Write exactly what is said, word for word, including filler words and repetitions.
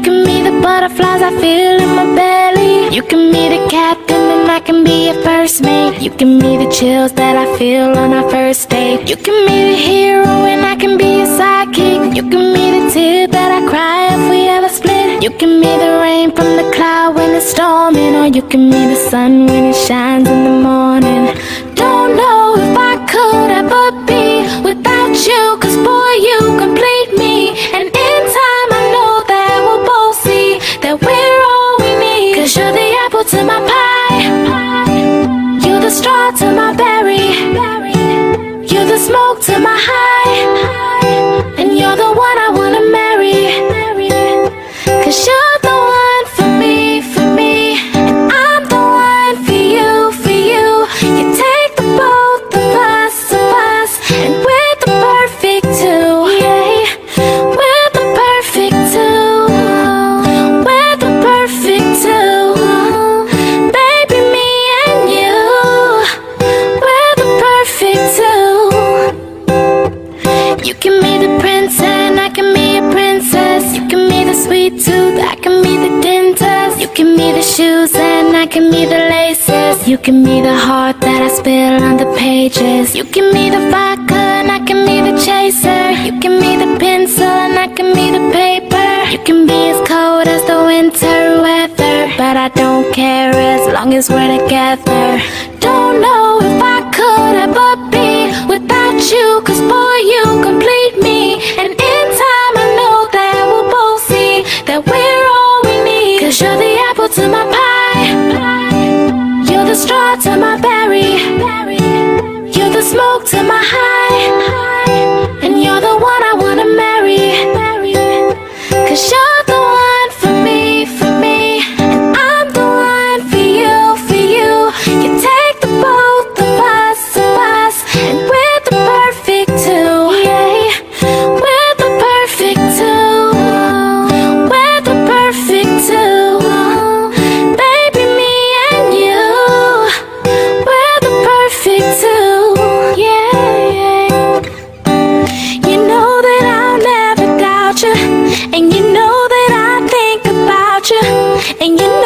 can be the butterflies I feel in my belly. You can be the captain and I can be your first mate. You can be the chills that I feel on our first date. You can be the hero and I can be your sidekick. You can be the tear that I cry if we ever split. You can be the rain from the cloud when it's storming, or you can be the sun when it shines in the morning. Don't know if I could ever be without you, cause boy you complete me. And in time I know that we'll both see that we're all we need. Cause you're the apple to my pie, you're the straw to my berry, you're the smoke to my high, and you're the one I wanna marry. Cause you're the one for me, for me, and I'm the one for you, for you. You take the both of us, of us, and we're the perfect two, yeah. We're the perfect two, we're the perfect two. Baby, me and you, we're the perfect two. You can be the prince and I can be a princess. You can be the sweet tooth, I can be the dentist. You can be the shoes and I can be the laces. You can be the heart that I spill on the pages. You can be the vodka and I can be the chaser. You can be the pencil and I can be the paper. You can be as cold as the winter weather, but I don't care as long as we're together. Don't know if I could ever be without you, cause boy you complete me. And in time I know that we'll both see that we're all we need. Cause you're the apple to my pie, you're the straw to my berry, you're the smoke to my high, and you're the one I wanna marry. Cause you're the one for me, for me, and I'm the one for you, for you. You take the both of us, of us, and we're the perfect two, yeah. We're the perfect two, we're the perfect two. Baby, me and you, we're the perfect two, yeah. You know that I'll never doubt you, and you know that I think about you, and you know